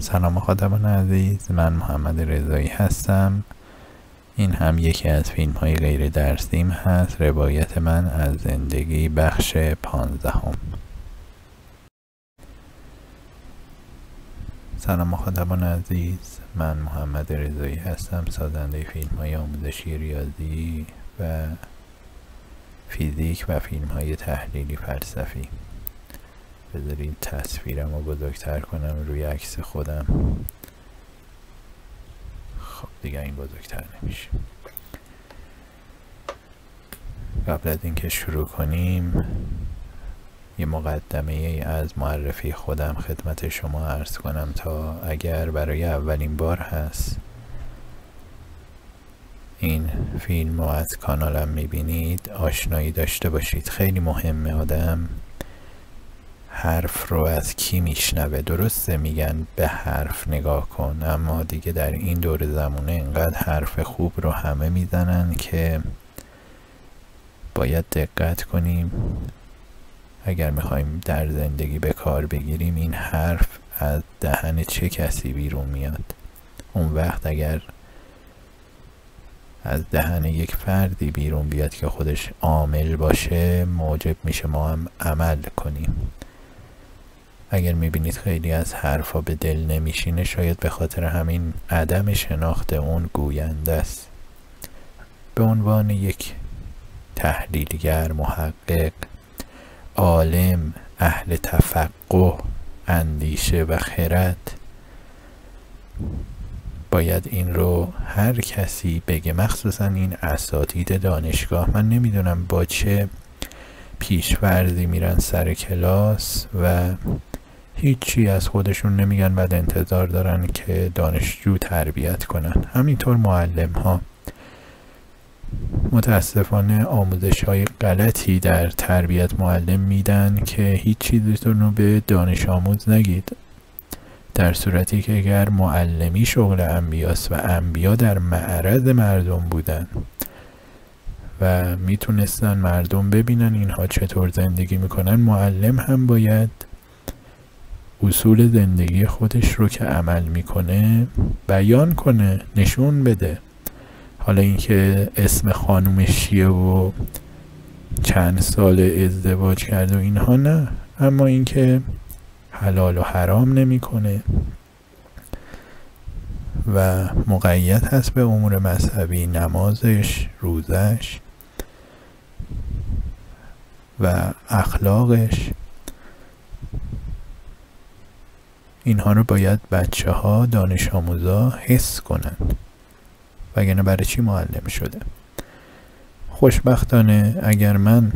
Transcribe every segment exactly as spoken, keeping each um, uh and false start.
سلام مخاطبان عزیز، من محمد رضایی هستم. این هم یکی از فیلم های غیر درسیم هست، روایت من از زندگی، بخش پانزدهم. سلام مخاطبان عزیز، من محمد رضایی هستم، سازنده فیلم های آموزشی ریاضی و فیزیک و فیلم های تحلیلی فلسفی. بذارید تصویرم رو بزرگتر کنم روی عکس خودم. خب دیگه این بزرگتر نمیشه. قبل از اینکه شروع کنیم یه مقدمه ای از معرفی خودم خدمت شما عرض کنم تا اگر برای اولین بار هست این فیلم رو از کانالم میبینید آشنایی داشته باشید. خیلی مهمه آدم حرف رو از کی میشنوه. درسته میگن به حرف نگاه کن، اما دیگه در این دور زمونه اینقدر حرف خوب رو همه میزنن که باید دقت کنیم اگر میخوایم در زندگی به کار بگیریم این حرف از دهن چه کسی بیرون میاد. اون وقت اگر از دهن یک فردی بیرون بیاد که خودش عامل باشه موجب میشه ما هم عمل کنیم. اگر میبینید خیلی از حرفا به دل نمیشینه شاید به خاطر همین عدم شناخت اون گوینده است. به عنوان یک تحلیلگر، محقق، عالم، اهل تفقه، اندیشه و خرد باید این رو هر کسی بگه، مخصوصا این اساتید دانشگاه. من نمیدونم با چه پیش‌فرضی میرن سر کلاس و هیچی از خودشون نمیگن، بعد انتظار دارن که دانشجو تربیت کنن. همینطور معلم ها متاسفانه آموزش های غلطی در تربیت معلم میدن که هیچ چیزتون رو به دانش آموز نگید، در صورتی که اگر معلمی شغل انبیاست و انبیا در معرض مردم بودن و میتونستن مردم ببینن اینها چطور زندگی میکنن، معلم هم باید اصول زندگی خودش رو که عمل میکنه بیان کنه، نشون بده. حالا اینکه اسم خانومش چیه و چند سال ازدواج کرد و اینها نه، اما اینکه حلال و حرام نمیکنه و مقید هست به امور مذهبی، نمازش، روزش و اخلاقش، اینها رو باید بچه ها، دانش آموزا حس کنن، وگرنه برای چی معلم شده؟ خوشبختانه اگر من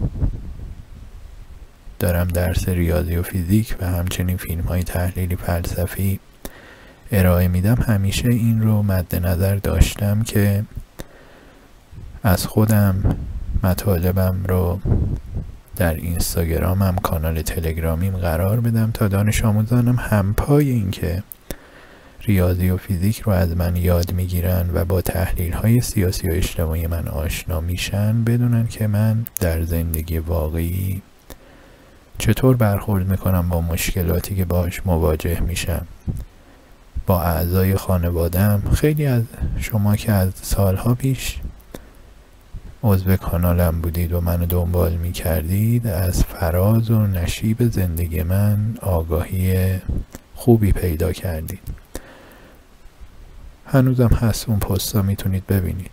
دارم درس ریاضی و فیزیک و همچنین فیلم های تحلیلی فلسفی ارائه میدم، همیشه این رو مد نظر داشتم که از خودم مطالبم رو در اینستاگرامم، کانال تلگرامیم قرار بدم تا دانش آموزانم همپای این که ریاضی و فیزیک رو از من یاد میگیرن و با تحلیل های سیاسی و اجتماعی من آشنا میشن، بدونن که من در زندگی واقعی چطور برخورد میکنم با مشکلاتی که باهاش مواجه میشم، با اعضای خانوادم. خیلی از شما که از سالها پیش عضو کانالم بودید و منو دنبال میکردید، از فراز و نشیب زندگی من آگاهی خوبی پیدا کردید. هنوزم هست اون پستا، میتونید ببینید.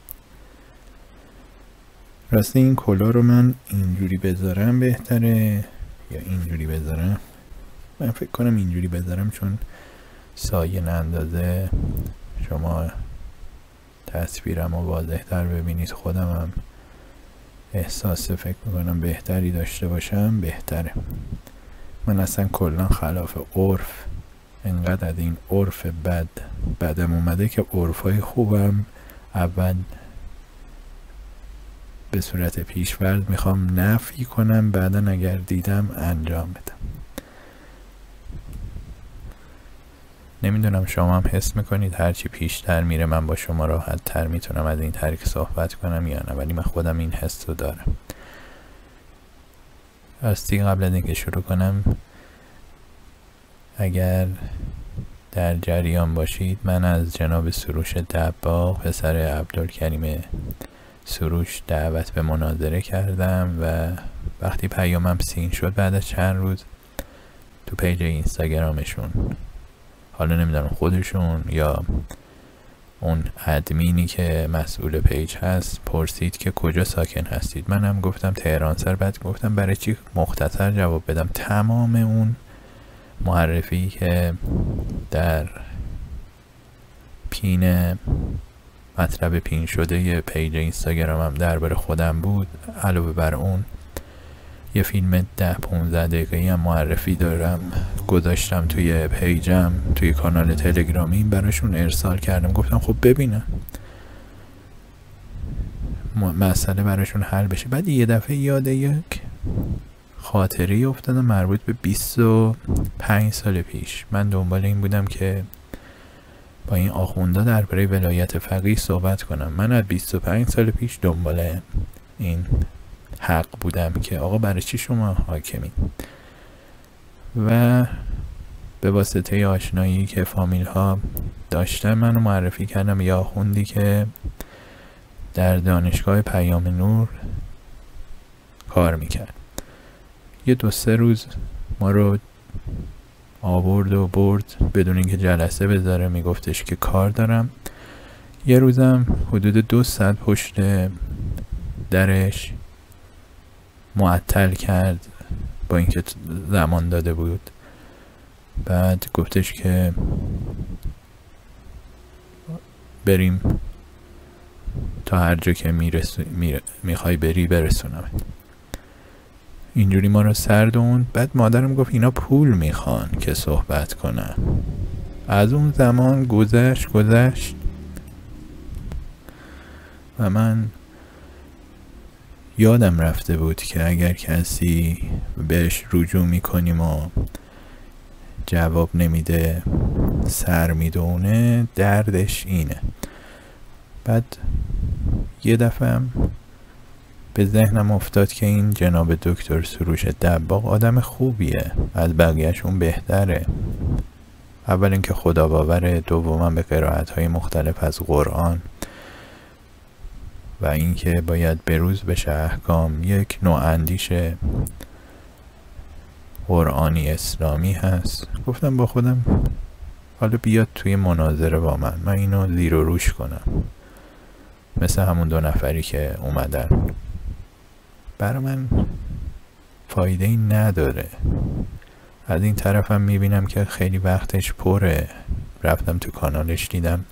راستی این کلا رو من اینجوری بذارم بهتره یا اینجوری بذارم؟ من فکر کنم اینجوری بذارم چون سایه اندازه شما تصویرم رو واضح تر ببینید. خودم هم احساس فکر میکنم بهتری داشته باشم بهتره. من اصلا کلا خلاف عرف، انقدر از این عرف بد بدم اومده که عرفای خوبم اول به صورت پیش‌فرض میخوام نفی کنم، بعدا اگر دیدم انجام بدم. نمیدونم شما هم حس میکنید هرچی پیشتر میره من با شما راحت تر میتونم از این طریق صحبت کنم یا نه، ولی من خودم این حس رو دارم. راستی قبل از اینکه شروع کنم، اگر در جریان باشید، من از جناب سروش دباغ پسر عبدالکریم سروش دعوت به مناظره کردم و وقتی پیامم سین شد بعد از چند روز تو پیج اینستاگرامشون، حالا نمیدونم خودشون یا اون ادمینی که مسئول پیج هست، پرسید که کجا ساکن هستید. منم گفتم تهران سر. بعد گفتم برای چی مختصر جواب بدم؟ تمام اون معرفی که در پین مطلب پین شده ی پیج اینستاگرامم درباره خودم بود، علاوه بر اون یه فیلم ده پونزده دقیقه‌ای هم معرفی دارم گذاشتم توی پیجم، توی کانال تلگرامی براشون ارسال کردم. گفتم خب ببینم مسئله براشون حل بشه. بعد یه دفعه یاد یک خاطری افتادم مربوط به بیست و پنج سال پیش. من دنبال این بودم که با این آخوندا درباره ولایت فقیه صحبت کنم. من از بیست و پنج سال پیش دنبال این حق بودم که آقا برای چی شما حاکمین؟ و به واسطه آشنایی که فامیل ها داشتن منو معرفی کردم یا آخوندی که در دانشگاه پیام نور کار میکرد. یه دو سه روز ما رو آورد و برد بدون اینکه جلسه بذاره، میگفتش که کار دارم. یه روزم حدود دو ساعت پشت درش معطل کرد با اینکه زمان داده بود. بعد گفتش که بریم تا هر جا که میرسو میره میخوای بری برسونم. اینجوری ما رو سردوند. بعد مادرم گفت اینا پول میخوان که صحبت کنن. از اون زمان گذشت گذشت و من یادم رفته بود که اگر کسی بهش رجوع میکنیم و جواب نمیده، سر میدونه، دردش اینه. بعد یه دفعه به ذهنم افتاد که این جناب دکتر سروش دباغ آدم خوبیه، از بقیهشون بهتره. اول اینکه خدا باوره، دوما به قرائت‌های مختلف از قرآن و اینکه باید بروز بشه احکام. یک نوع اندیشه قرآنی اسلامی هست. گفتم با خودم حالا بیاد توی مناظره با من، من اینو زیر و روش کنم، مثل همون دو نفری که اومدن. برای من فایده ای نداره. از این طرفم میبینم که خیلی وقتش پره. رفتم تو کانالش دیدم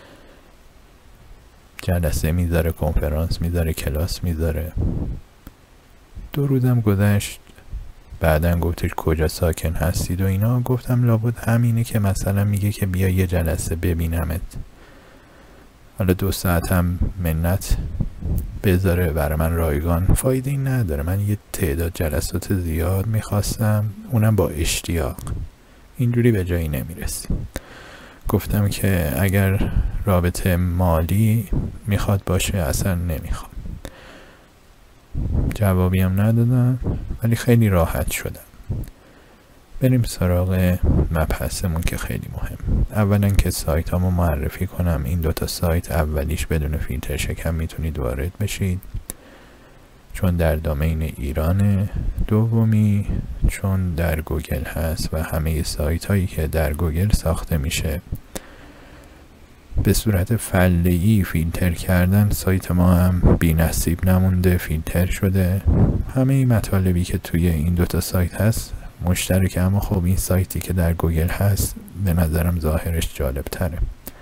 جلسه میذاره، کنفرانس میذاره، کلاس میذاره. دو روزم گذشت. بعدن گفتش کجا ساکن هستید و اینا. گفتم لابد همینه که مثلا میگه که بیا یه جلسه ببینمت. حالا دو ساعت هم منت بذاره برای من رایگان، فایده این نداره. من یه تعداد جلسات زیاد میخواستم، اونم با اشتیاق. اینجوری به جایی نمیرسیم. گفتم که اگر رابطه مالی میخواد باشه اصلا نمیخوام. جوابی هم ندادن ولی خیلی راحت شدم. بریم سراغ مبحثمون که خیلی مهم. اولا که سایت هامو معرفی کنم. این دوتا سایت، اولیش بدون فیلتر شکن میتونید وارد بشید چون در دامین ایرانه. دومی چون در گوگل هست و همه سایت هایی که در گوگل ساخته میشه به صورت فله‌ای فیلتر کردن. سایت ما هم بی نصیب نمونده، فیلتر شده. همه مطالبی که توی این دوتا سایت هست مشترکه، اما خب این سایتی که در گوگل هست به نظرم ظاهرش جالب تره.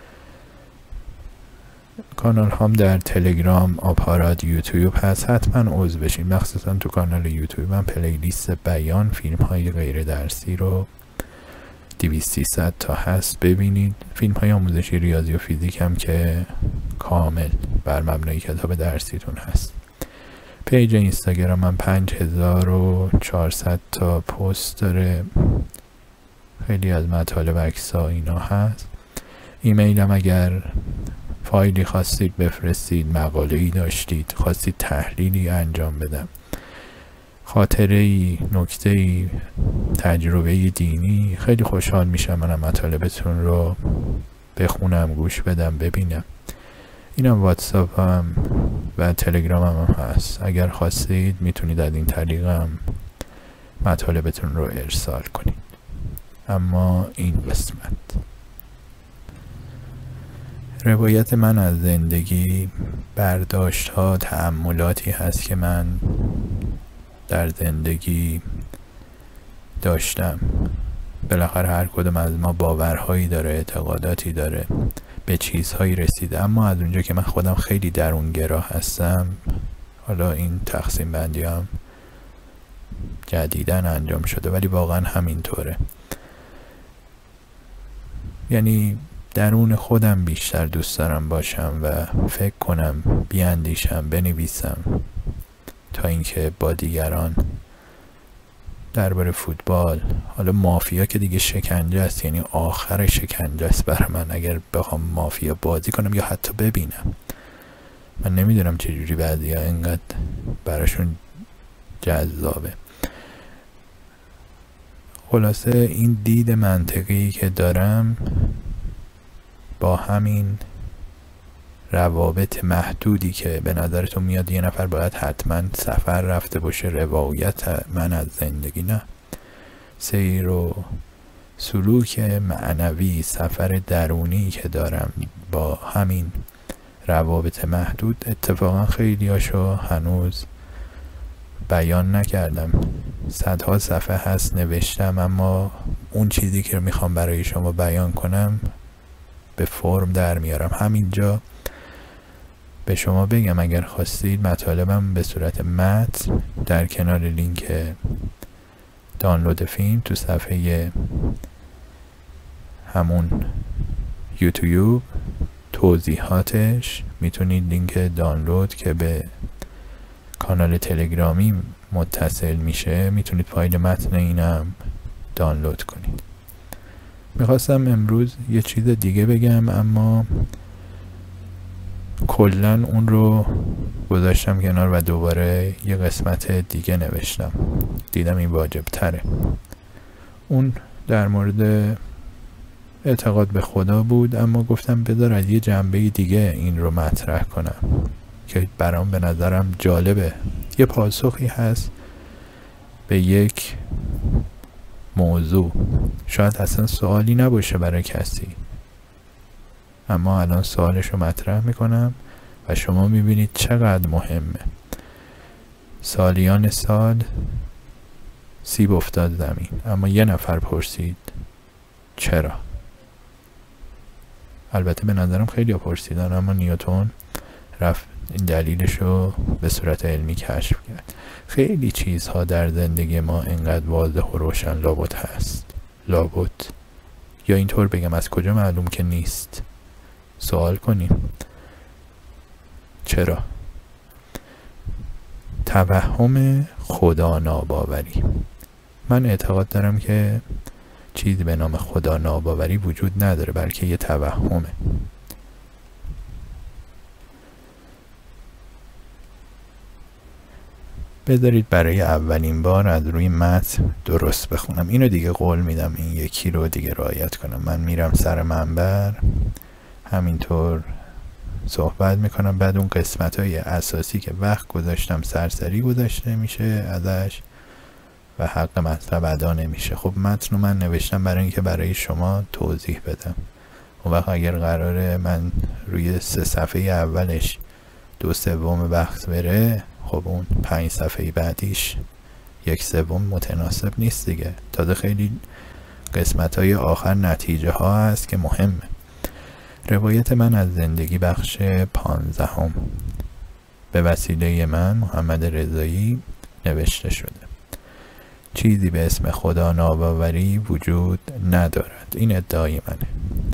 کانال هم در تلگرام، آپارات، یوتیوب هست. حتما عضو بشین. مخصوصا تو کانال یوتیوب من پلیلیست بیان، فیلم های غیر درسی رو دویست سیصد تا هست ببینید. فیلم های آموزشی ریاضی و فیزیک هم که کامل بر مبنای کتاب درسیتون هست. پیج اینستاگرام من پنج هزار و چهارصد تا پست داره. خیلی از مطالب عکس‌ها اینا هست. ایمیلم اگر فایلی خواستید بفرستید، مقاله‌ای داشتید خواستید تحلیلی انجام بدم، خاطره‌ای، نکته‌ای، تجربه دینی، خیلی خوشحال میشم منم مطالبتون رو بخونم، گوش بدم، ببینم. اینم واتساپ هم و تلگرام هم هست. اگر خواستید میتونید از این طریقم مطالبتون رو ارسال کنید. اما این قسمت روایت من از زندگی برداشت ها، تأملاتی هست که من در زندگی داشتم. بالاخره هر کدوم از ما باورهایی داره، اعتقاداتی داره، به چیزهایی رسیده. اما از اونجا که من خودم خیلی درونگرا هستم، حالا این تقسیم بندی هم جدیدن انجام شده ولی واقعا همینطوره. یعنی درون خودم بیشتر دوست دارم باشم و فکر کنم، بیاندیشم، بنویسم، تا اینکه با دیگران درباره فوتبال، حالا مافیا که دیگه شکنجه است، یعنی آخر شکنجه است برای من اگر بخوام مافیا بازی کنم یا حتی ببینم. من نمیدونم چجوری بعضیا اینقدر براشون جذابه. خلاصه این دید منطقی که دارم با همین روابط محدودی که به نظرتون میاد یه نفر باید حتما سفر رفته باشه، روایت من از زندگی، نه، سیر و سلوک معنوی، سفر درونی که دارم با همین روابط محدود، اتفاقا خیلی هاشو هنوز بیان نکردم. صدها صفحه هست نوشتم، اما اون چیزی که میخوام برای شما بیان کنم به فرم در میارم. همینجا به شما بگم اگر خواستید مطالبم به صورت متن در کنار لینک دانلود فیلم تو صفحه همون یوتیوب توضیحاتش میتونید لینک دانلود که به کانال تلگرامی متصل میشه، میتونید فایل متن اینم دانلود کنید. میخواستم امروز یه چیز دیگه بگم اما کلن اون رو گذاشتم کنار و دوباره یه قسمت دیگه نوشتم. دیدم این واجب تره. اون در مورد اعتقاد به خدا بود، اما گفتم بذار از یه جنبه دیگه این رو مطرح کنم که برام به نظرم جالبه. یه پاسخی هست به یک موضوع، شاید اصلا سوالی نباشه برای کسی، اما الان سوالش رو مطرح میکنم و شما میبینید چقدر مهمه. سالیان سال سیب افتاد زمین، اما یه نفر پرسید چرا. البته به نظرم خیلی پرسیدن، اما نیوتن رفت این دلیلش رو به صورت علمی کشف کرد. خیلی چیزها در زندگی ما اینقدر واضح و روشن لابد هست، لابد، یا اینطور بگم از کجا معلوم که نیست. سوال کنیم چرا؟ توهم خدا ناباوری. من اعتقاد دارم که چیزی به نام خدا ناباوری وجود نداره، بلکه یه توهمه. بذارید برای اولین بار از روی متن درست بخونم. اینو دیگه قول میدم این یکی رو دیگه رعایت کنم. من میرم سر منبر همینطور صحبت میکنم، بعد اون قسمت های اساسی که وقت گذاشتم سرسری گذاشته میشه ازش و حق مطلب ادا نمیشه. خب متن رو من نوشتم برای اینکه برای شما توضیح بدم. اون وقت اگر قراره من روی سه صفحه اولش دو سوم وقت بره، خب اون پنج صفحه بعدیش یک سوم متناسب نیست دیگه. تازه خیلی قسمت های آخر نتیجه ها هست که مهمه. روایت من از زندگی بخش پانزدهم به وسیله من محمد رضایی نوشته شده. چیزی به اسم خدا ناباوری وجود ندارد. این ادعای منه.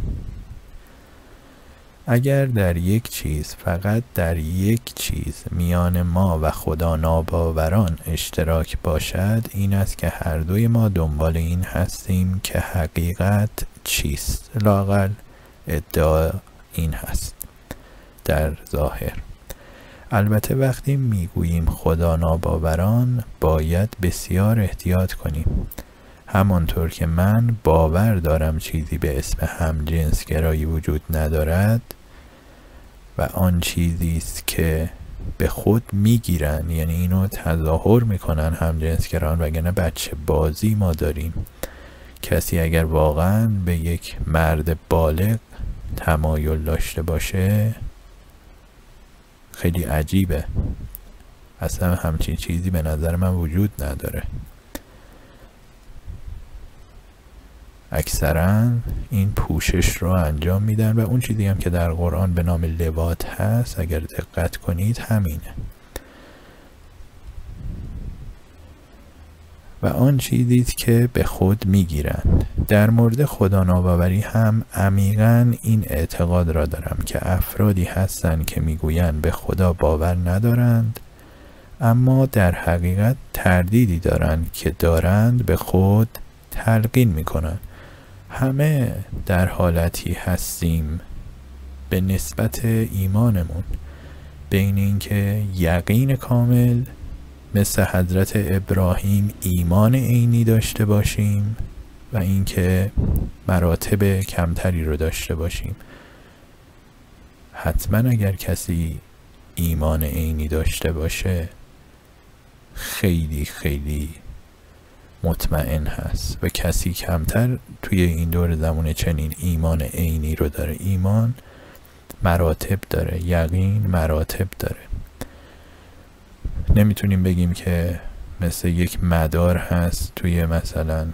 اگر در یک چیز، فقط در یک چیز میان ما و خدا ناباوران اشتراک باشد، این است که هر دوی ما دنبال این هستیم که حقیقت چیست. لااقل ادعا این هست در ظاهر. البته وقتی میگوییم خدا ناباوران باید بسیار احتیاط کنیم. همانطور که من باور دارم چیزی به اسم همجنسگرایی وجود ندارد و آن چیزی است که به خود میگیرن، یعنی اینو تظاهر میکنن همجنسگران، وگرنه بچه بازی ما داریم. کسی اگر واقعا به یک مرد بالغ تمایل داشته باشه خیلی عجیبه. اصلا همچین چیزی به نظر من وجود نداره. اکثرا این پوشش رو انجام میدن و اون چیزی هم که در قرآن به نام لواط هست اگر دقت کنید همینه. و آن چیزی که به خود میگیرند. در مورد خدا ناباوری هم عمیقاً این اعتقاد را دارم که افرادی هستند که میگویند به خدا باور ندارند، اما در حقیقت تردیدی دارند که دارند به خود تلقین میکنند. همه در حالتی هستیم به نسبت ایمانمون بین اینکه یقین کامل مثل حضرت ابراهیم ایمان عینی داشته باشیم و اینکه مراتب کمتری رو داشته باشیم. حتما اگر کسی ایمان عینی داشته باشه خیلی خیلی مطمئن هست و کسی کمتر توی این دور زمان چنین ایمان عینی رو داره. ایمان مراتب داره، یقین مراتب داره. نمیتونیم بگیم که مثل یک مدار هست توی مثلا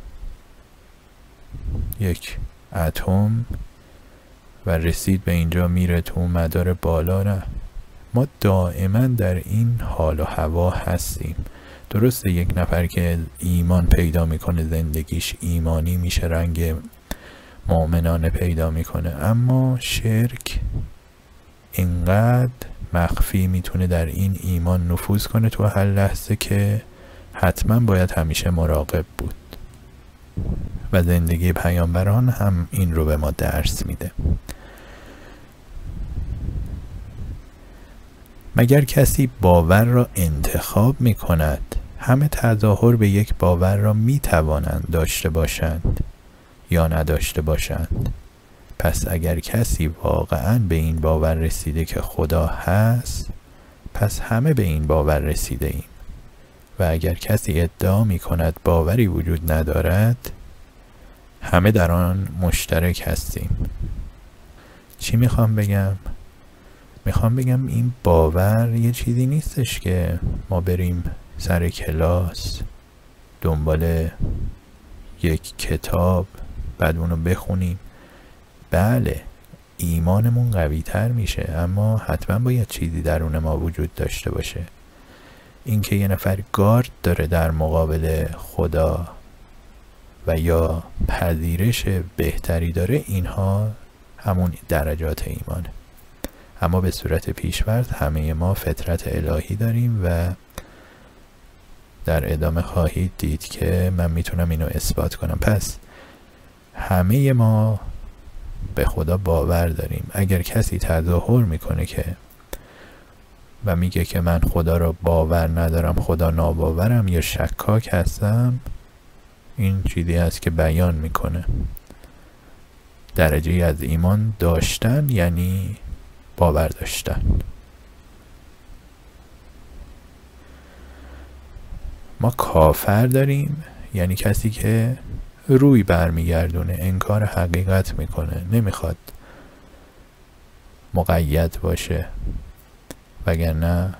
یک اتم و رسید به اینجا میره تو مدار بالا. نه، ما دائما در این حال و هوا هستیم. درسته یک نفر که ایمان پیدا میکنه زندگیش ایمانی میشه، رنگ مؤمنانه پیدا میکنه، اما شرک اینقدر مخفی میتونه در این ایمان نفوذ کنه تو هر لحظه که حتما باید همیشه مراقب بود. و زندگی پیامبران هم این رو به ما درس میده. مگر کسی باور را انتخاب میکند؟ همه تظاهر به یک باور را میتوانند داشته باشند یا نداشته باشند. پس اگر کسی واقعا به این باور رسیده که خدا هست، پس همه به این باور رسیده ایم. و اگر کسی ادعا می کند باوری وجود ندارد، همه در آن مشترک هستیم. چی میخوام بگم؟ میخوام بگم این باور یه چیزی نیستش که ما بریم سر کلاس دنبال یک کتاب بعد اونو بخونیم. بله ایمانمون قوی تر میشه، اما حتما باید چیزی درون ما وجود داشته باشه. اینکه یه نفر گارد داره در مقابل خدا و یا پذیرش بهتری داره، اینها همون درجات ایمانه. اما به صورت پیش‌فرض همه ما فطرت الهی داریم و در ادامه خواهید دید که من میتونم اینو اثبات کنم. پس همه ما به خدا باور داریم. اگر کسی تظاهر میکنه که و میگه که من خدا را باور ندارم، خدا ناباورم یا شکاک هستم، این چیزی است که بیان میکنه درجه از ایمان داشتن، یعنی باور داشتن. ما کافر داریم، یعنی کسی که روی برمیگردونه، انکار حقیقت میکنه، نمیخواد مقید باشه. وگرنه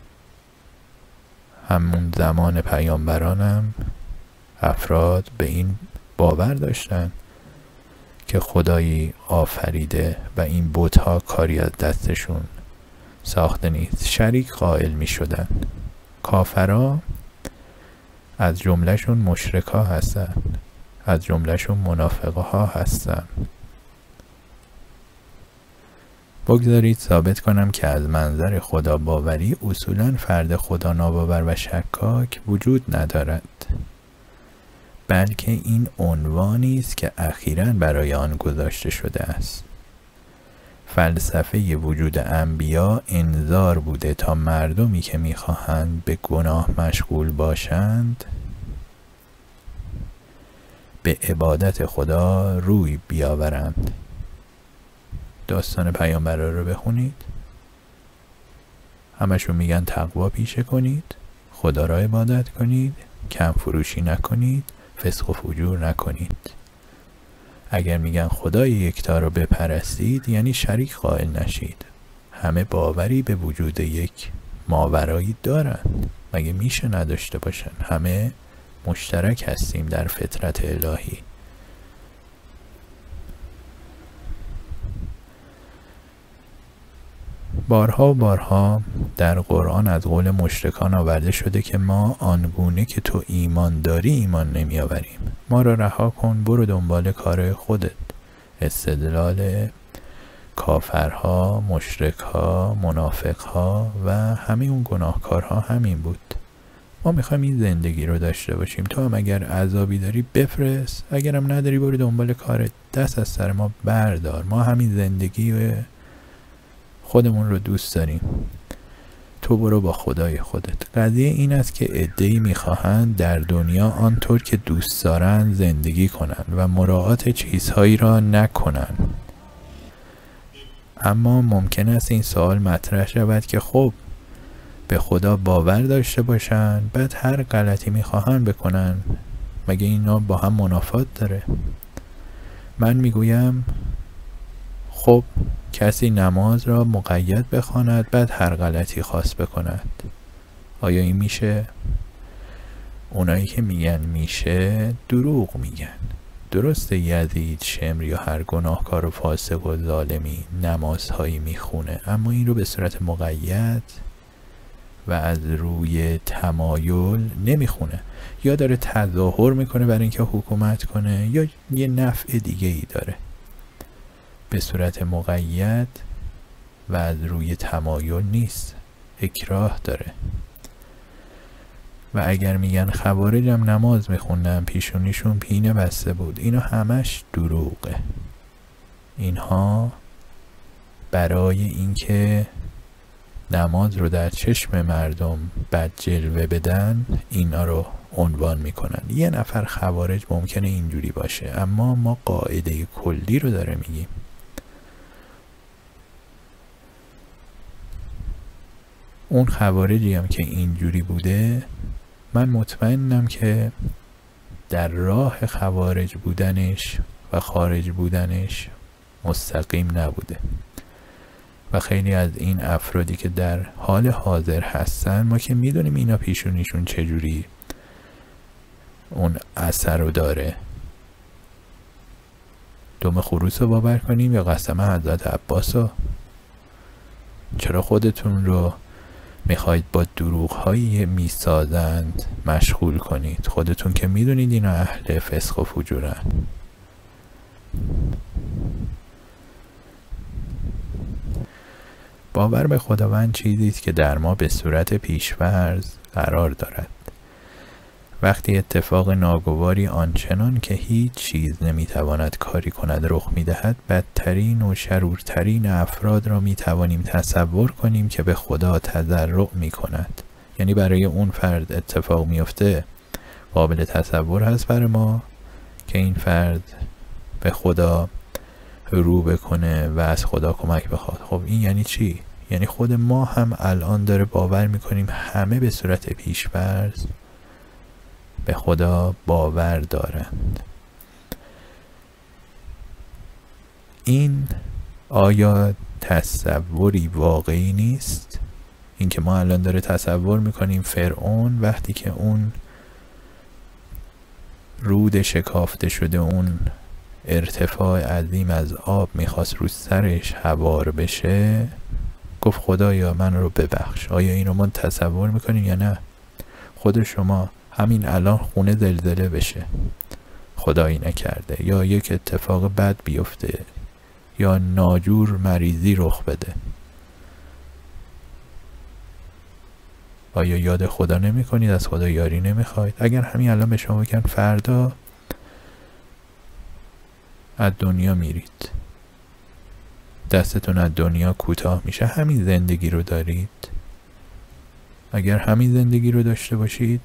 همون زمان پیامبرانم افراد به این باور داشتن که خدایی آفریده و این بت‌ها کاری از دستشون ساخته نیست. شریک قائل می شدن. کافرها از جملهشون مشرکا هستن، از جملهشون منافقها هستن. بگذارید ثابت کنم که از منظر خدا باوری اصولاً فرد خدا ناباور و شکاک وجود ندارد، بلکه این عنوانی است که اخیراً برای آن گذاشته شده است. فلسفه وجود انبیا انذار بوده تا مردمی که میخواهند به گناه مشغول باشند به عبادت خدا روی بیاورند. داستان پیامبرا رو بخونید، همشون میگن تقوا پیشه کنید، خدا را عبادت کنید، کم فروشی نکنید، فسق و فجور نکنید. اگر میگن خدای یکتا رو بپرستید یعنی شریک قائل نشید. همه باوری به وجود یک ماورایی دارن، مگه میشه نداشته باشن؟ همه مشترک هستیم در فطرت الهی. بارها و بارها در قرآن از قول مشرکان آورده شده که ما آنگونه که تو ایمان داری ایمان نمی آوریم، ما را رها کن، برو دنبال کار خودت. استدلال کافرها، مشرکها، منافقها و همه اون گناهکارها همین بود. ما میخوایم این زندگی رو داشته باشیم، تو هم اگر عذابی داری بفرست، اگرم نداری برو دنبال کارت، دست از سر ما بردار. ما همین زندگی خودمون رو دوست داریم، تو برو با خدای خودت. قضیه این است که عده‌ای میخواهند در دنیا آنطور که دوست دارند زندگی کنند و مراعات چیزهایی را نکنند. اما ممکن است این سوال مطرح شود که خب به خدا باور داشته باشند، بعد هر غلطی میخواهند بکنن، مگه اینا با هم منافات داره؟ من میگویم خب کسی نماز را مقید بخواند بعد هر غلطی خواست بکند، آیا این میشه؟ اونایی که میگن میشه دروغ میگن. درسته یزید، شمر یا هر گناهکار و فاسق و ظالمی نمازهایی میخونه، اما این رو به صورت مقید و از روی تمایل نمیخونه، یا داره تظاهر میکنه برای اینکه حکومت کنه، یا یه نفع دیگه ای داره. به صورت مقید و از روی تمایل نیست، اکراه داره. و اگر میگن خوارج هم نماز میخوندن پیشونیشون پینه بسته بود، اینا همش دروغه. اینها برای اینکه نماز رو در چشم مردم بد جلوه بدن اینا رو عنوان میکنن. یه نفر خوارج ممکنه اینجوری باشه، اما ما قاعده کلی رو داره میگیم. اون خوارجی هم که اینجوری بوده، من مطمئنم که در راه خوارج بودنش و خارج بودنش مستقیم نبوده. و خیلی از این افرادی که در حال حاضر هستن، ما که میدونیم اینا پیشونیشون چجوری اون اثر رو داره. دم خروس رو باور کنیم یا قسم حضرت عباس رو؟ چرا خودتون رو میخواید با دروغ هایی میسازند مشغول کنید؟ خودتون که میدونید اینا اهل فسق و فجورن. باور به خداوند چیزی است که در ما به صورت پیش‌فرض قرار دارد. وقتی اتفاق ناگواری آنچنان که هیچ چیز نمیتواند کاری کند رخ میدهد، بدترین و شرورترین افراد را میتوانیم تصور کنیم که به خدا تضرع میکند. یعنی برای اون فرد اتفاق میفته، قابل تصور هست برای ما که این فرد به خدا رو بکنه و از خدا کمک بخواد. خب این یعنی چی؟ یعنی خود ما هم الان داره باور میکنیم همه به صورت پیش‌فرض به خدا باور دارند. این آیا تصوری واقعی نیست؟ این که ما الان داره تصور میکنیم فرعون وقتی که اون رود شکافته شده، اون ارتفاع عظیم از آب میخواست رو سرش هوار بشه، گفت خدایا من رو ببخش. آیا این رو ما تصور میکنیم یا نه؟ خود شما همین الان خونه زلزله بشه، خدایی نکرده، یا یک اتفاق بد بیفته، یا ناجور مریضی رخ بده، آیا یاد خدا نمی کنید؟ از خدا یاری نمی خواید؟ اگر همین الان به شما بگن فردا از دنیا میرید، دستتون از دنیا کوتاه میشه، همین زندگی رو دارید؟ اگر همین زندگی رو داشته باشید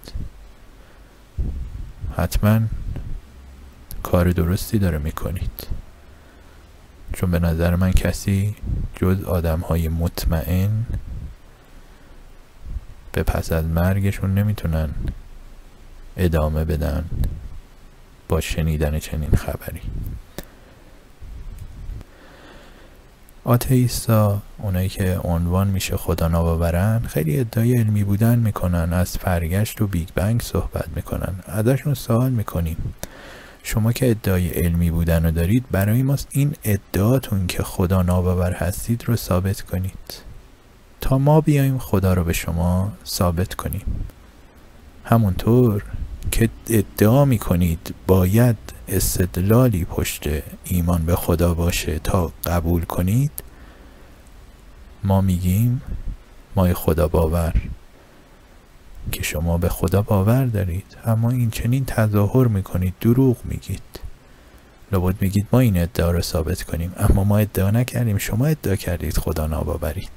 حتما کار درستی داره میکنید، چون به نظر من کسی جز آدم های مطمئن به پس از مرگشون نمیتونن ادامه بدن با شنیدن چنین خبری. آتئیستا، اونایی که عنوان میشه خدا ناباورن، خیلی ادعای علمی بودن میکنن، از فرگشت و بیگ بنگ صحبت میکنن. ازشون سوال میکنیم شما که ادعای علمی بودن رو دارید، برای ماست این ادعاتون که خدا ناباور هستید رو ثابت کنید تا ما بیایم خدا رو به شما ثابت کنیم. همونطور که ادعا میکنید باید استدلالی پشت ایمان به خدا باشه تا قبول کنید، ما میگیم ما خدا باور که شما به خدا باور دارید، اما این چنین تظاهر میکنید، دروغ میگید. لابد میگید ما این ادعا رو ثابت کنیم، اما ما ادعا نکردیم، شما ادعا کردید خدا ناباورید.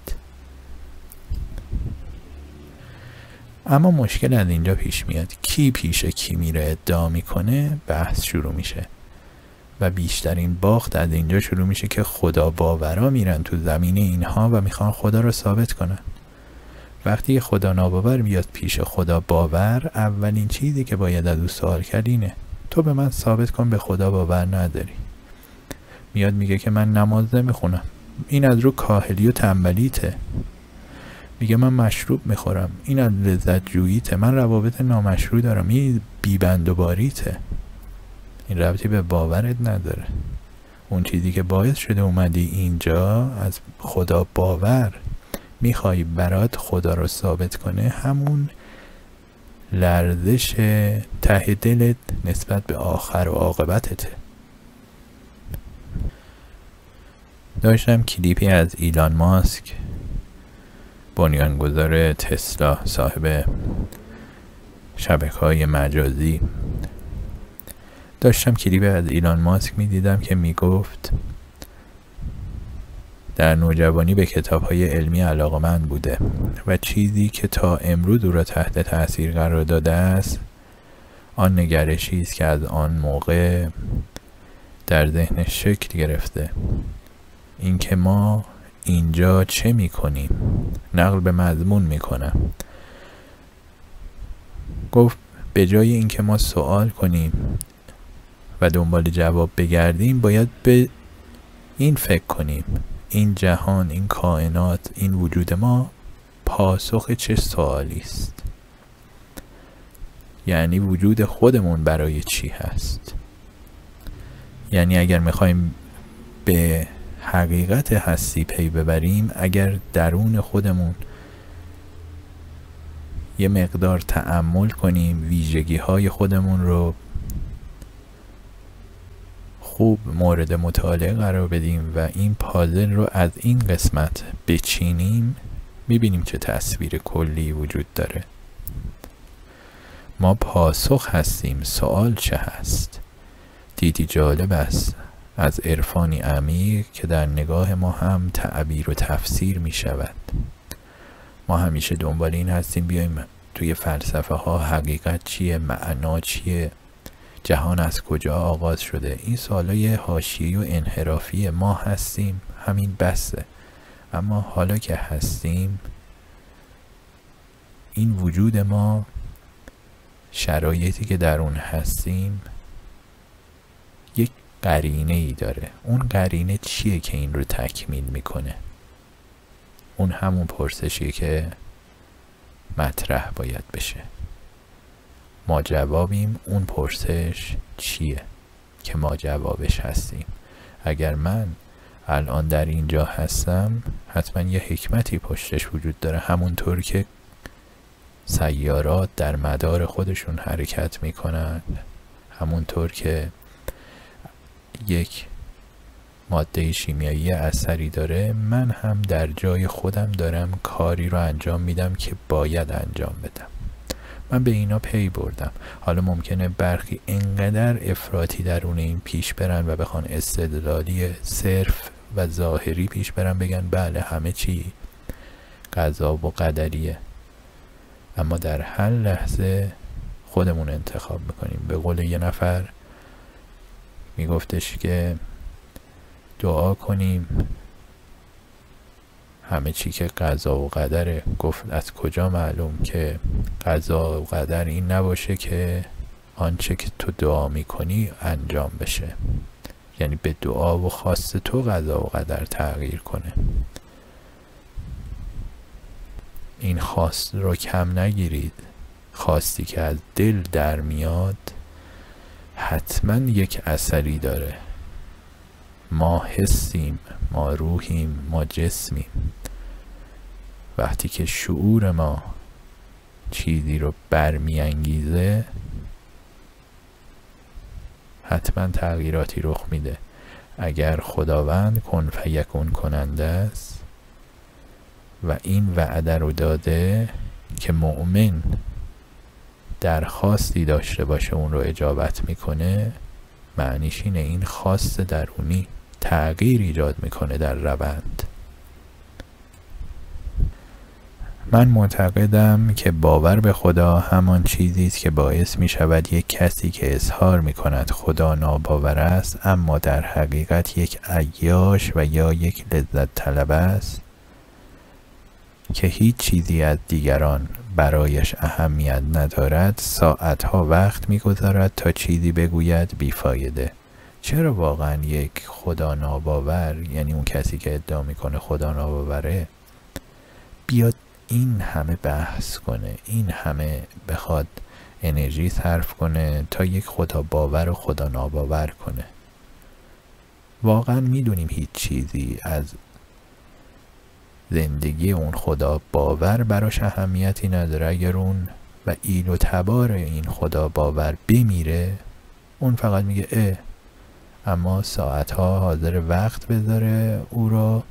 اما مشکل از اینجا پیش میاد، کی پیش کی میره ادعا میکنه، بحث شروع میشه و بیشترین باخت از اینجا شروع میشه که خدا باورا میرن تو زمینه اینها و میخوان خدا رو ثابت کنن. وقتی خدا ناباور میاد پیش خدا باور، اولین چیزی که باید از او سوال کرد اینه تو به من ثابت کن به خدا باور نداری. میاد میگه که من نماز نمیخونم، این از رو کاهلی و تنبلیته. میگه من مشروب میخورم، این از لذت جوییته. من روابط نامشروع دارم، این بیبند و باریته. این ربطی به باورت نداره. اون چیزی که باعث شده اومدی اینجا از خدا باور میخوای برات خدا رو ثابت کنه، همون لرزش ته دلت نسبت به آخر و عاقبتته. داشتم کلیپی از ایلان ماسک، بنیانگذار تسلا، صاحب شبکه‌های مجازی، داشتم کلیپ از ایلان ماسک میدیدم که میگفت در نوجوانی به کتاب‌های علمی علاقه‌مند بوده و چیزی که تا امروز او را تحت تاثیر قرار داده است آن نگرشی است که از آن موقع در ذهنش شکل گرفته، اینکه ما اینجا چه میکنیم. نقل به مضمون میکنم. گفت به جای اینکه ما سوال کنیم و دنبال جواب بگردیم، باید به این فکر کنیم این جهان، این کائنات، این وجود ما پاسخ چه سوالی است. یعنی وجود خودمون برای چی هست. یعنی اگر میخوایم به حقیقت هستی پی ببریم، اگر درون خودمون یه مقدار تأمل کنیم، ویژگی های خودمون رو خوب مورد مطالعه قرار بدیم و این پازل رو از این قسمت بچینیم، میبینیم چه تصویر کلی وجود داره. ما پاسخ هستیم، سوال چه هست؟ دیدی جالب است از عرفانی عمیق که در نگاه ما هم تعبیر و تفسیر می شود. ما همیشه دنبال این هستیم بیایم توی فلسفه ها حقیقت چیه، معنا چیه، جهان از کجا آغاز شده. این سوالای حاشیه‌ای و انحرافی ما هستیم، همین بسه. اما حالا که هستیم، این وجود ما، شرایطی که در اون هستیم، یک قرینه ای داره. اون قرینه چیه که این رو تکمیل میکنه؟ اون همون پرسشیه که مطرح باید بشه. ما جوابیم، اون پرسش چیه که ما جوابش هستیم. اگر من الان در اینجا هستم، حتما یه حکمتی پشتش وجود داره. همونطور که سیارات در مدار خودشون حرکت میکنن، همونطور که یک ماده شیمیایی اثری داره، من هم در جای خودم دارم کاری رو انجام میدم که باید انجام بدم. من به اینا پی بردم. حالا ممکنه برخی انقدر افراطی درون این پیش برن و بخوان استدلالی صرف و ظاهری پیش برن بگن بله همه چی قضا و قدریه، اما در هر لحظه خودمون انتخاب میکنیم. به قول یه نفر میگفتش که دعا کنیم همه چی که قضا و قدره. گفت از کجا معلوم که قضا و قدر این نباشه که آنچه که تو دعا میکنی انجام بشه، یعنی به دعا و خواست تو قضا و قدر تغییر کنه. این خواست رو کم نگیرید. خواستی که از دل در میاد حتما یک اثری داره. ما حسیم، ما روحیم، ما جسمیم. وقتی که شعور ما چیزی رو برمیانگیزه حتما تغییراتی رخ میده. اگر خداوند کن فیکون کننده است و این وعده رو داده که مؤمن درخواستی داشته باشه اون رو اجابت میکنه، معنیش اینه این خواست درونی تغییر ایجاد میکنه در روند. من معتقدم که باور به خدا همان چیزی است که باعث می شود یک کسی که اظهار می کند خدا ناباور است اما در حقیقت یک عیاش و یا یک لذت طلب است که هیچ چیزی از دیگران برایش اهمیت ندارد، ساعتها وقت می گذارد تا چیزی بگوید بیفایده. چرا واقعا یک خدا ناباور، یعنی اون کسی که ادعا میکنه خدا ناباوره، بیاد این همه بحث کنه، این همه بخواد انرژی صرف کنه تا یک خدا باور و خدا ناباور کنه؟ واقعا میدونیم هیچ چیزی از زندگی اون خدا باور براش اهمیتی نداره. اگر اون و ایل و تبار این خدا باور بمیره، اون فقط میگه اه، اما ساعتها حاضر وقت بذاره او رو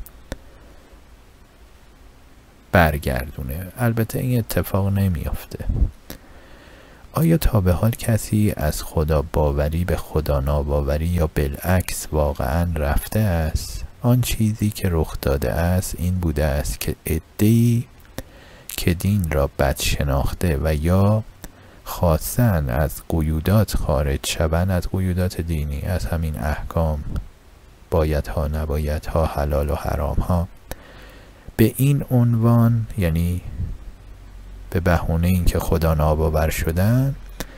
برگردونه. البته این اتفاق نمیافته. آیا تا به حال کسی از خدا باوری به خدا ناباوری یا بالعکس واقعا رفته است؟ آن چیزی که رخ داده است این بوده است که عده‌ای که دین را بد شناخته و یا خواستن از قیودات خارج شوند، از قیودات دینی، از همین احکام، بایدها نبایدها، حلال و حرامها، به این عنوان، یعنی به بهونه این که خدا ناباور شدن،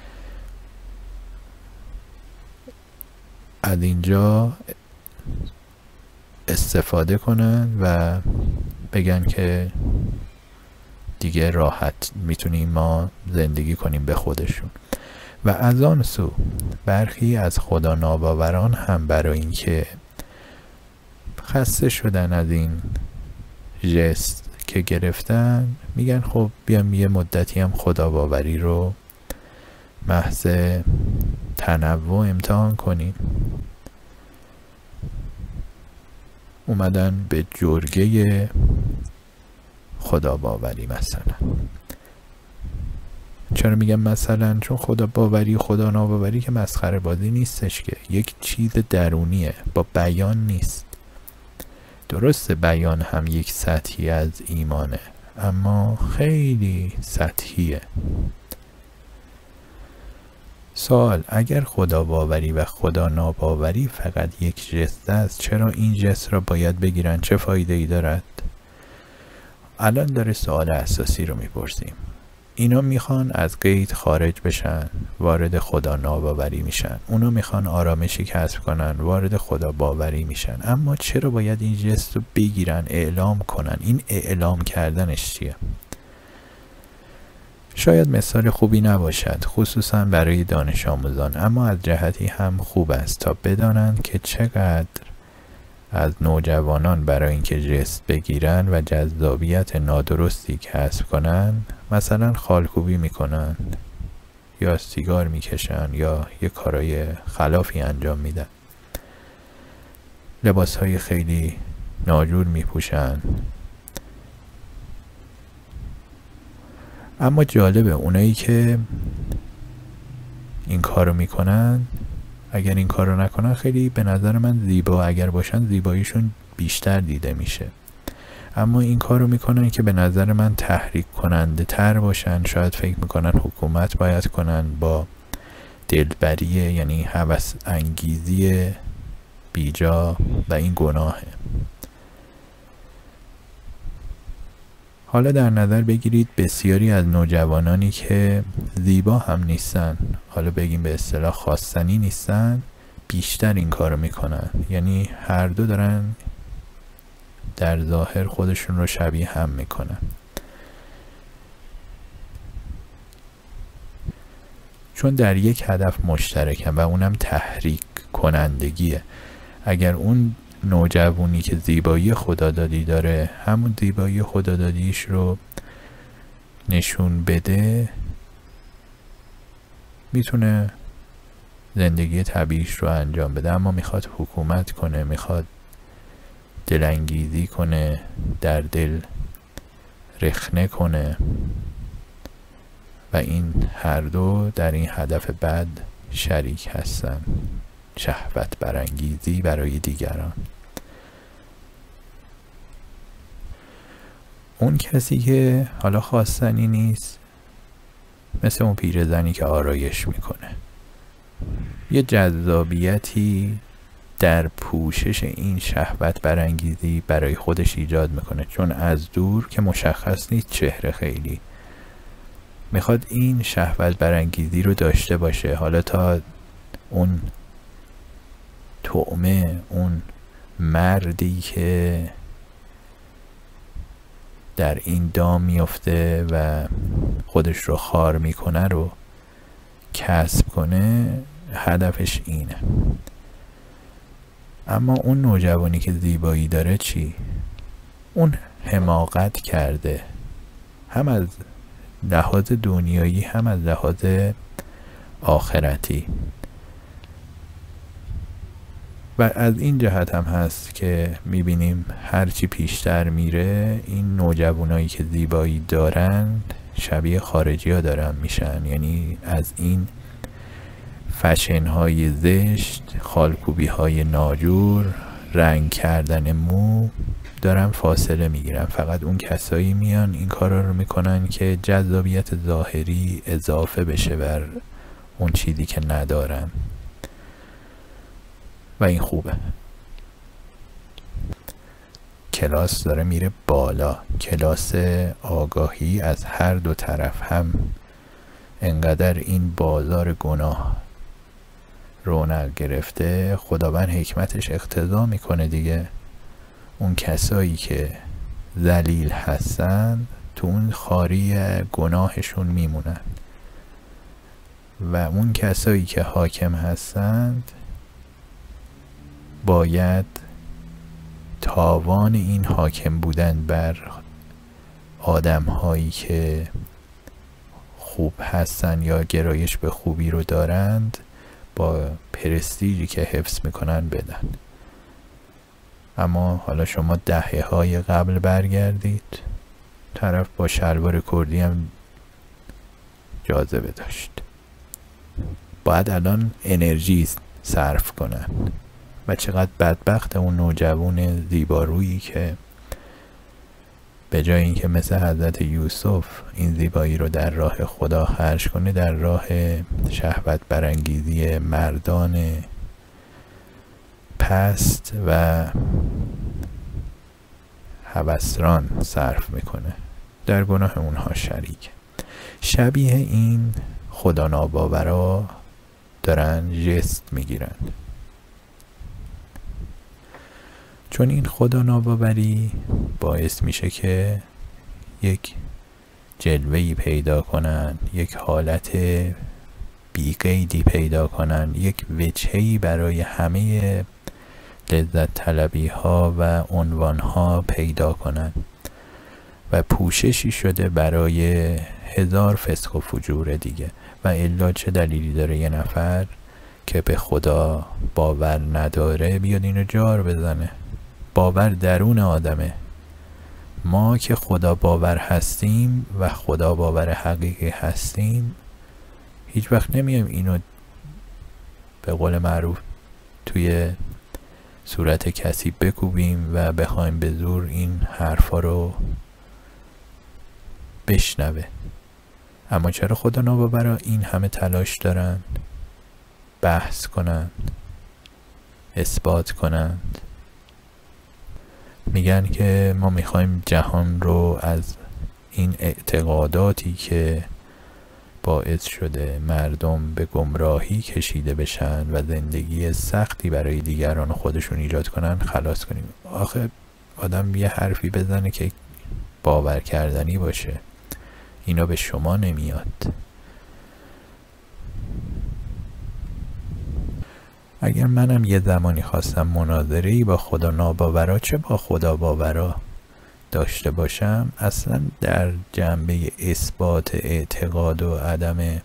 از اینجا استفاده کنن و بگن که دیگه راحت میتونیم ما زندگی کنیم به خودشون. و از آن سو برخی از خدا ناباوران هم برای اینکه خسته شدن از این جست که گرفتن، میگن خب بیام یه مدتی هم خدا باوری رو محض تنوع امتحان کنیم. اومدن به جرگه خدا باوری مثلا. چرا میگم مثلا؟ چون خدا باوری و خدا ناباوری که مسخره بازی نیستش، که یک چیز درونیه، با بیان نیست. درسته بیان هم یک سطحی از ایمانه، اما خیلی سطحیه. سوال: اگر خدا باوری و خدا ناباوری فقط یک جست است، چرا این جست را باید بگیرن؟ چه فایده ای دارد؟ الان داره سوال اساسی رو میپرسیم. اینا میخوان از قید خارج بشن، وارد خدا ناباوری میشن. اونا میخوان آرامشی کسب کنن، وارد خدا باوری میشن. اما چرا باید این جست رو بگیرن، اعلام کنن؟ این اعلام کردنش چیه؟ شاید مثال خوبی نباشد، خصوصا برای دانش آموزان، اما از جهتی هم خوب است تا بدانند که چقدر از نوجوانان برای اینکه جست بگیرن و جذابیت نادرستی کسب کنن، مثلا خالکوبی میکنن یا سیگار میکشن یا یه کارای خلافی انجام میدن، لباسهای خیلی ناجور میپوشن. اما جالبه اونایی که این کارو میکنن، اگر این کارو نکنن، خیلی به نظر من زیبا اگر باشن زیباییشون بیشتر دیده میشه. اما این کار رو میکنن که به نظر من تحریک کننده تر باشن. شاید فکر میکنن حکومت باید کنن با دلبریه، یعنی هوس انگیزی بیجا و این گناهه. حالا در نظر بگیرید بسیاری از نوجوانانی که زیبا هم نیستن، حالا بگیم به اصطلاح خواستنی نیستن، بیشتر این کارو میکنن. یعنی هر دو دارن در ظاهر خودشون رو شبیه هم میکنن. چون در یک هدف مشترکن و اونم تحریک کنندگیه. اگر اون نوجوانی که زیبایی خدادادی داره همون زیبایی خدادادیش رو نشون بده، میتونه زندگی طبیعیش رو انجام بده. اما میخواد حکومت کنه، میخواد دلانگیزی کنه، در دل رخنه کنه و این هر دو در این هدف بد شریک هستن، شهوت برانگیزی برای دیگران. اون کسی که حالا خواستنی نیست، مثل اون پیرزنی که آرایش میکنه، یه جذابیتی در پوشش این شهوت برانگیزی برای خودش ایجاد میکنه، چون از دور که مشخص نیست چهره خیلی، میخواد این شهوت برانگیزی رو داشته باشه. حالا تا اون طعمه، اون مردی که در این دام میفته و خودش رو خار میکنه رو کسب کنه، هدفش اینه. اما اون نوجوانی که زیبایی داره چی؟ اون حماقت کرده، هم از لحاظ دنیایی هم از لحاظ آخرتی. و از این جهت هم هست که میبینیم هرچی پیشتر میره این نوجوانایی که زیبایی دارند شبیه خارجی ها دارن میشن. یعنی از این فشن های زشت، خالکوبی های ناجور، رنگ کردن مو دارن فاصله میگیرن. فقط اون کسایی میان این کارا رو میکنن که جذابیت ظاهری اضافه بشه بر اون چیزی که ندارن و این خوبه. کلاس داره میره بالا، کلاس آگاهی از هر دو طرف. هم انقدر این بازار گناه رونق گرفته، خداوند حکمتش اقتضا میکنه دیگه اون کسایی که ذلیل هستن تو اون خاری گناهشون میمونن و اون کسایی که حاکم هستند باید تاوان این حاکم بودن بر آدم هایی که خوب هستن یا گرایش به خوبی رو دارند با پرستیجی که حفظ میکنن بدن. اما حالا شما دهه های قبل برگردید، طرف با شلوار کردی هم جاذبه داشت، باید الان انرژی صرف کنن. و چقدر بدبخت اون نوجوان زیبارویی که به جای اینکه مثل حضرت یوسف این زیبایی رو در راه خدا خرج کنه، در راه شهوت برانگیزی مردان پست و هوسران صرف میکنه، در گناه اونها شریک. شبیه این خدا ناباورا دارن جست میگیرن، چون این خدا ناباوری باعث میشه که یک جلوه‌ای پیدا کنن، یک حالت بی‌قیدی پیدا کنن، یک وجهی برای همه لذت طلبی ها و عنوان ها پیدا کنن و پوششی شده برای هزار فسق و فجور دیگه. و الا چه دلیلی داره یه نفر که به خدا باور نداره بیاد اینو جار بزنه؟ باور درون آدمه. ما که خدا باور هستیم و خدا باور حقیقی هستیم، هیچ وقت نمیم اینو به قول معروف توی صورت کسی بکوبیم و بخوایم به زور این حرفا رو بشنوه. اما چرا خدا ناباورا این همه تلاش دارن بحث کنند، اثبات کنند؟ میگن که ما میخوایم جهان رو از این اعتقاداتی که باعث شده مردم به گمراهی کشیده بشن و زندگی سختی برای دیگران خودشون ایجاد کنن خلاص کنیم. آخه آدم یه حرفی بزنه که باور کردنی باشه، اینا به شما نمیاد. اگر منم یه زمانی خواستم مناظره‌ای با خدا ناباورا چه با خدا باورا داشته باشم، اصلا در جنبه اثبات اعتقاد و عدم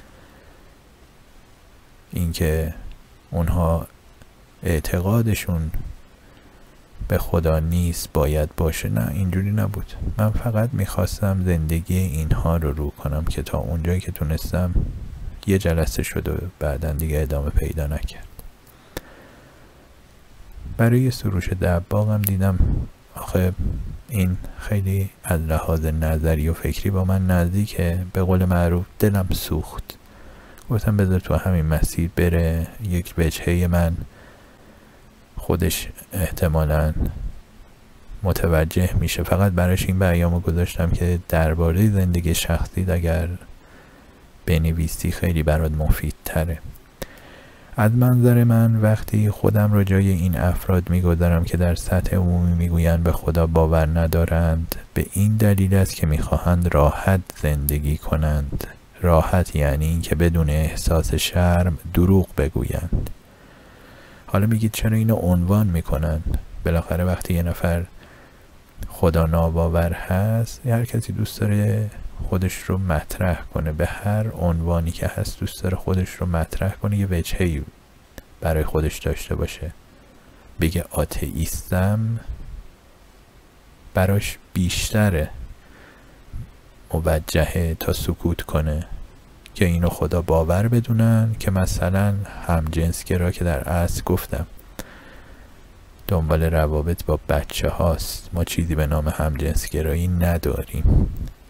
اینکه اونها اعتقادشون به خدا نیست باید باشه، نه اینجوری نبود. من فقط میخواستم زندگی اینها رو رو کنم که تا اونجایی که تونستم یه جلسه شد و بعدن دیگه ادامه پیدا نکرد. برای سروش دباغم دیدم آخه این خیلی از لحاظ نظری و فکری با من نزدیکه، به قول معروف دلم سوخت. گفتم بذار تو همین مسیر بره، یک وجهه من خودش احتمالاً متوجه میشه. فقط براش این بیامو گذاشتم که درباره زندگی شخصی اگر بنویسی خیلی برات مفید تره. از منظر من وقتی خودم رو جای این افراد میگذارم که در سطح عمومی میگویند به خدا باور ندارند، به این دلیل است که میخواهند راحت زندگی کنند. راحت یعنی این که بدون احساس شرم دروغ بگویند. حالا میگید چرا اینو عنوان میکنن؟ بالاخره وقتی یه نفر خدا ناباور هست، هر کسی دوست داره خودش رو مطرح کنه، به هر عنوانی که هست دوست داره خودش رو مطرح کنه، یه وجهی برای خودش داشته باشه. بگه آتئیستم براش بیشتره موجهه تا سکوت کنه که اینو خدا باور بدونن که مثلا همجنسگرا که در اصل گفتم دنبال روابط با بچه هاست، ما چیزی به نام همجنسگرایی نداریم.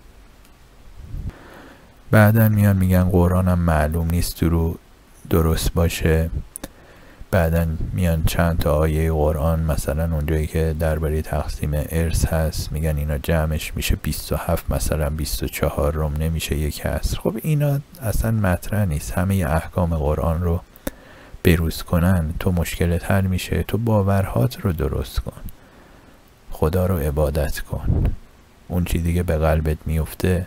بعدن میان میگن قرآنم معلوم نیست درو درست باشه. بعدن میان چند تا آیه قرآن مثلا اونجایی که درباره تقسیم ارث هست میگن اینا جمعش میشه بیست و هفت، مثلا بیست و چهار روم نمیشه یک عصر. خب اینا اصلا مطرح نیست. همه احکام قرآن رو بروز کنن تو مشکلت حل میشه. تو باورهات رو درست کن، خدا رو عبادت کن، اون چیزی که به قلبت میفته.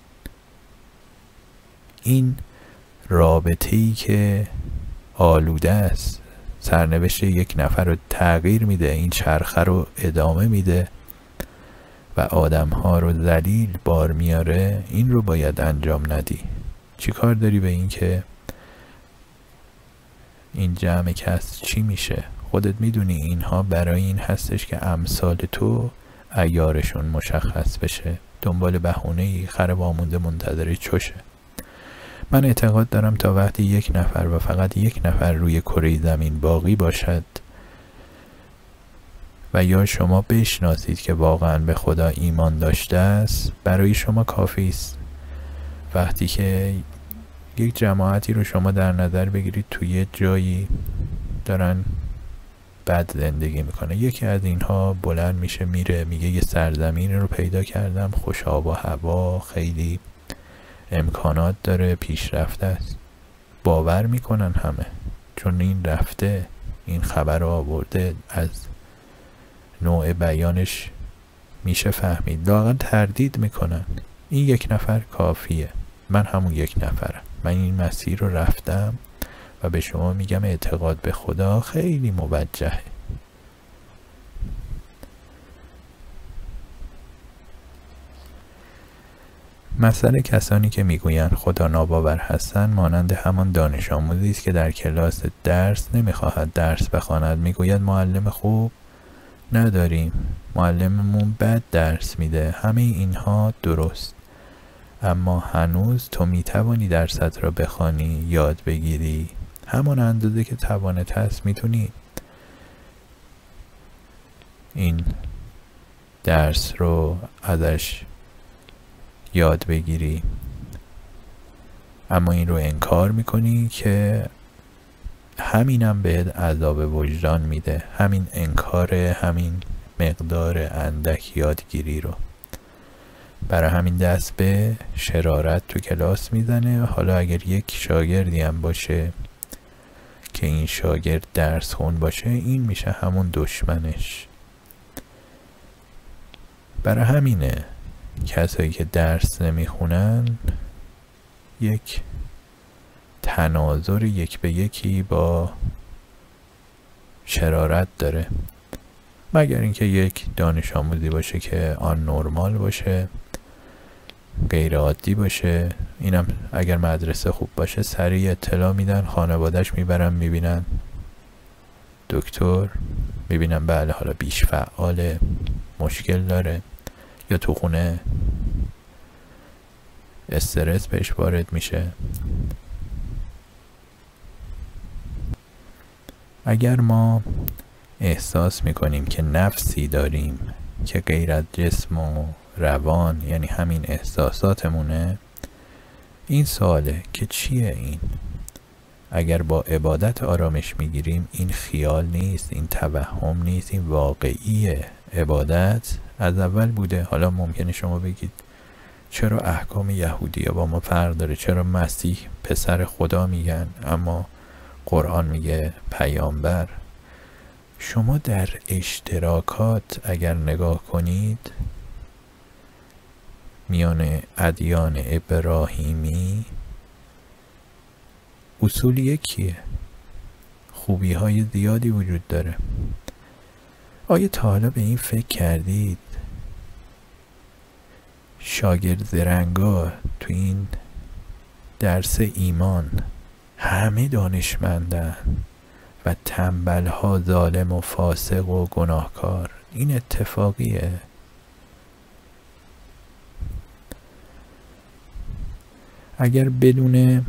این رابطه‌ای که آلوده است سرنوشت یک نفر رو تغییر میده، این چرخه رو ادامه میده و آدم‌ها رو ذلیل بار میاره، این رو باید انجام ندی. چی کار داری به این که این جمع کس چی میشه؟ خودت میدونی اینها برای این هستش که امثال تو عیارشون مشخص بشه. دنبال بهونه‌ای خر وامونده منتظر چشه. من اعتقاد دارم تا وقتی یک نفر و فقط یک نفر روی کره زمین باقی باشد و یا شما بشناسید که واقعا به خدا ایمان داشته است، برای شما کافی است. وقتی که یک جماعتی رو شما در نظر بگیرید توی یه جایی دارن بد زندگی میکنه، یکی از اینها بلند میشه میره میگه یه سرزمین رو پیدا کردم، خوش آب و هوا، خیلی امکانات داره، پیشرفته است. باور میکنن همه، چون این رفته این خبر رو آورده، از نوع بیانش میشه فهمید. لااقل تردید میکنن. این یک نفر کافیه، من همون یک نفرم، من این مسیر رو رفتم و به شما میگم اعتقاد به خدا خیلی موجهه. مسئله کسانی که میگویند خدا ناباور هستند مانند همان دانش آموزی است که در کلاس درس نمیخواهد درس بخواند، میگوید معلم خوب نداریم، معلممون بد درس میده. همه اینها درست، اما هنوز تو میتوانی درست را بخوانی، یاد بگیری. همون اندازه که توانت هست میتونی این درس رو ازش یاد بگیری، اما این رو انکار میکنی که همینم بهت عذاب وجدان میده، همین انکار همین مقدار اندک یادگیری رو. برای همین دست به شرارت تو کلاس میزنه. حالا اگر یک شاگردی هم باشه که این شاگرد درس خون باشه، این میشه همون دشمنش. برای همینه کسایی که درس نمیخونن یک تناظر یک به یکی با شرارت داره، مگر اینکه یک دانش آموزی باشه که آن نرمال باشه، غیر عادی باشه. اینم اگر مدرسه خوب باشه سریع اطلاع میدن، خانوادهش میبرن میبینن دکتر، میبینن بله حالا بیش فعاله، مشکل داره، یا تو خونه استرس بهش وارد میشه. اگر ما احساس میکنیم که نفسی داریم که غیر از جسم و روان، یعنی همین احساساتمونه، این سواله که چیه این؟ اگر با عبادت آرامش میگیریم، این خیال نیست، این توهم نیست، این واقعیه. عبادت از اول بوده. حالا ممکنه شما بگید چرا احکام یهودی با ما فرق داره، چرا مسیح پسر خدا میگن اما قرآن میگه پیامبر؟ شما در اشتراکات اگر نگاه کنید میان ادیان ابراهیمی، اصول یکیه، خوبی های زیادی وجود داره. آیا تا حالا به این فکر کردید شاگرد زرنگا تو این درس ایمان همه دانشمندن و تنبل ها ظالم و فاسق و گناهکار؟ این اتفاقیه. اگر بدون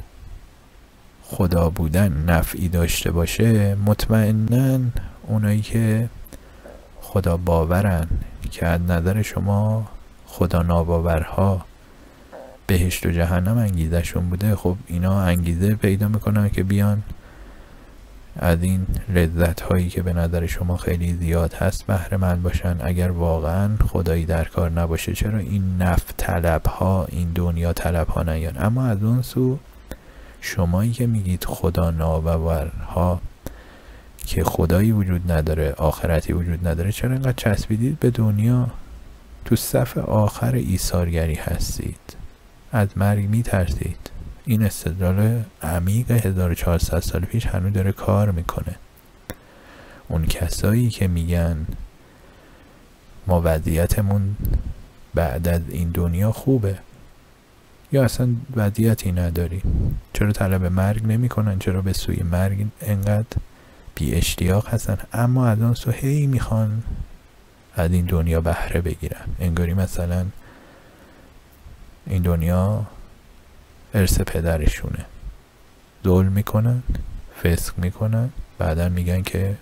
خدا بودن نفعی داشته باشه، مطمئناً اونایی که خدا باورن که از نظر شما خدا ناباورها بهشت و جهنم انگیزشون بوده، خب اینا انگیزه پیدا میکنن که بیان از این لذت هایی که به نظر شما خیلی زیاد هست بهره مند باشن. اگر واقعا خدایی در کار نباشه، چرا این نفع طلب ها، این دنیا طلب ها نیان؟ اما از اون سو شمایی که میگید خدا ناباورها که خدایی وجود نداره، آخرتی وجود نداره، چرا اینقدر چسبیدید به دنیا؟ تو صف آخر ایثارگری هستید، از مرگ میترسید. این استدلال عمیق هزار و چهارصد سال پیش هنوز داره کار میکنه. اون کسایی که میگن ما وضعیتمون بعد از این دنیا خوبه، یا اصلا وضعیتی نداری، چرا طلب مرگ نمیکنن؟ چرا به سوی مرگ انقدر بی اشتیاق هستن؟ اما از اون سو هی میخوان از این دنیا بهره بگیرن، انگاری مثلا این دنیا ارث پدرشونه. ظلم میکنن، فسق میکنن، بعدا میگن که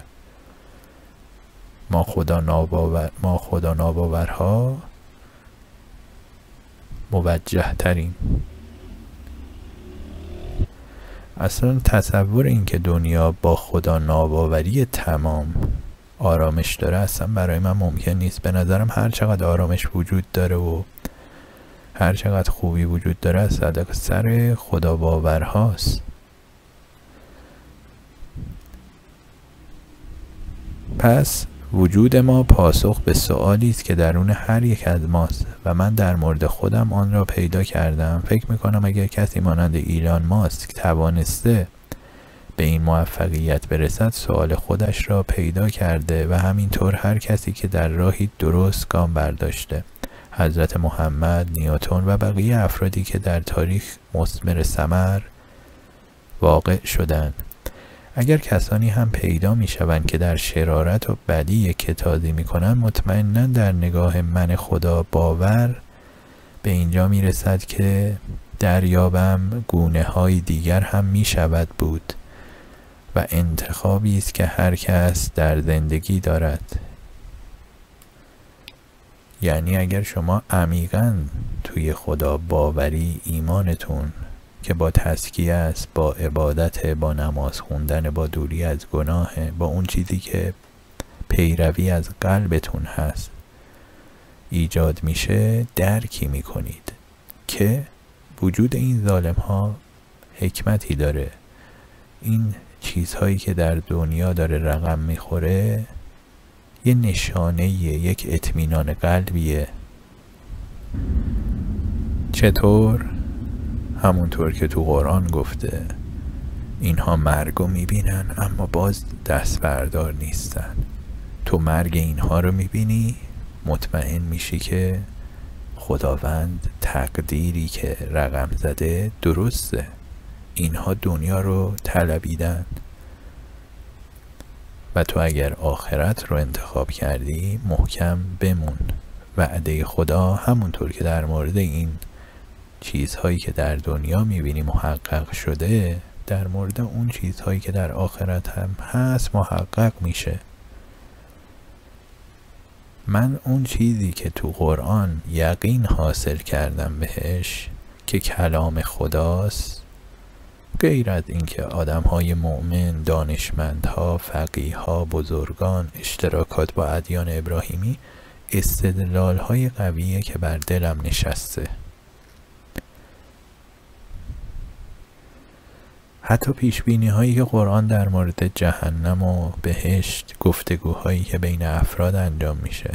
ما خدا ناباور ما خدا ناباورها موجه ترین. اصلا تصور این که دنیا با خدا ناباوری تمام آرامش داره اصلا برای من ممکن نیست. به نظرم هر چقدر آرامش وجود داره و هر چقدر خوبی وجود داره از صدق سر خدا باور هاست. پس وجود ما پاسخ به سؤالی است که درون هر یک از ماست و من در مورد خودم آن را پیدا کردم. فکر میکنم اگر کسی مانند ایلان ماسک توانسته به این موفقیت برسد، سوال خودش را پیدا کرده و همینطور هر کسی که در راهی درست گام برداشته. حضرت محمد، نیوتن و بقیه افرادی که در تاریخ مثمر ثمر واقع شدند. اگر کسانی هم پیدا می شوند که در شرارت و بدی کتازی می کنند، مطمئناً در نگاه من خدا باور به اینجا می رسد که دریابم گونه های دیگر هم می شود بود و انتخابی است که هر کس در زندگی دارد. یعنی اگر شما عمیقاً توی خدا باوری، ایمانتون که با تزکیه است، با عبادت، با نماز خوندن، با دوری از گناه، با اون چیزی که پیروی از قلبتون هست ایجاد میشه، درکی میکنید که وجود این ظالم ها حکمتی داره. این چیزهایی که در دنیا داره رقم میخوره یه نشانه، یک اطمینان قلبیه. چطور؟ همونطور که تو قرآن گفته اینها مرگو میبینن اما باز دست بردار نیستن. تو مرگ اینها رو میبینی، مطمئن میشی که خداوند تقدیری که رقم زده درسته. اینها دنیا رو طلبیدن و تو اگر آخرت رو انتخاب کردی محکم بمون. وعده خدا همونطور که در مورد این چیزهایی که در دنیا میبینی محقق شده، در مورد اون چیزهایی که در آخرت هم هست محقق میشه. من اون چیزی که تو قرآن یقین حاصل کردم بهش که کلام خداست، غیر از اینکه آدم‌های مؤمن، دانشمندها، فقیه‌ها، بزرگان، اشتراکات با ادیان ابراهیمی، استدلال‌های قویه که بر دلم نشسته. حتی پیشبینی هایی که قرآن در مورد جهنم و بهشت، گفتگوهایی که بین افراد انجام میشه.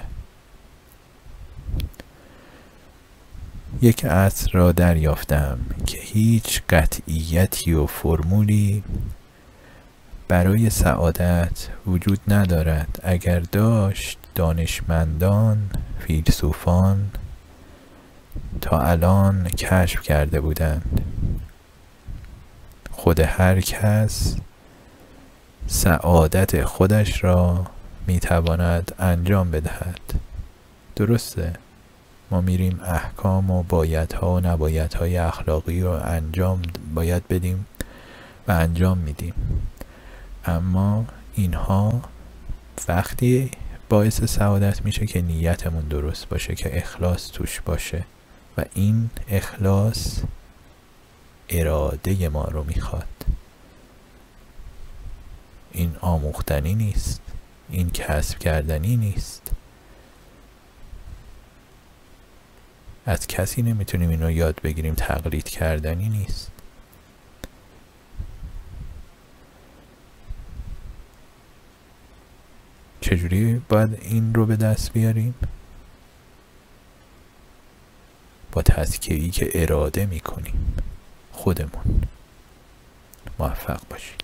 یک اصل را دریافتم که هیچ قطعیتی و فرمولی برای سعادت وجود ندارد. اگر داشت، دانشمندان، فیلسوفان تا الان کشف کرده بودند. خود هر کس سعادت خودش را میتواند انجام بدهد. درسته؟ ما میریم احکام و بایدها و نبایدهای اخلاقی رو انجام باید بدیم و انجام میدیم، اما اینها وقتی باعث سعادت میشه که نیتمون درست باشه، که اخلاص توش باشه و این اخلاص اراده ما رو میخواد. این آموختنی نیست، این کسب کردنی نیست. از کسی نمیتونیم اینو یاد بگیریم، تقلید کردنی نیست. چجوری باید این رو به دست بیاریم؟ با تزکیه‌ای که اراده میکنیم خودمون. موفق باشید.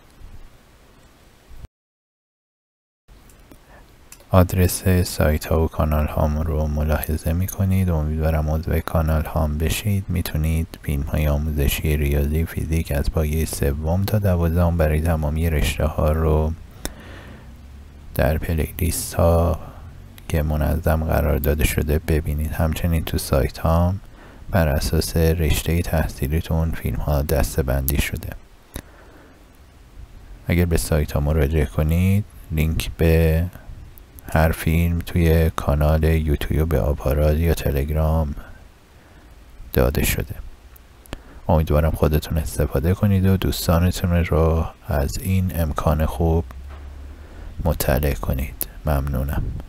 آدرس سایت ها و کانال هامون رو ملاحظه میکنید. امیدوارم عضو کانال هام بشید. میتونید فیلم های آموزشی ریاضی، فیزیک از پایه سوم تا دوازدهم برای تمامی رشته ها رو در پلیلیست ها که منظم قرار داده شده ببینید. همچنین تو سایت هام بر اساس رشته تحصیلیتون فیلم ها دسته بندی شده. اگر به سایت ها مراجعه کنید، لینک به هر فیلم توی کانال یوتیوب آپارات یا تلگرام داده شده. امیدوارم خودتون استفاده کنید و دوستانتون رو از این امکان خوب مطلع کنید. ممنونم.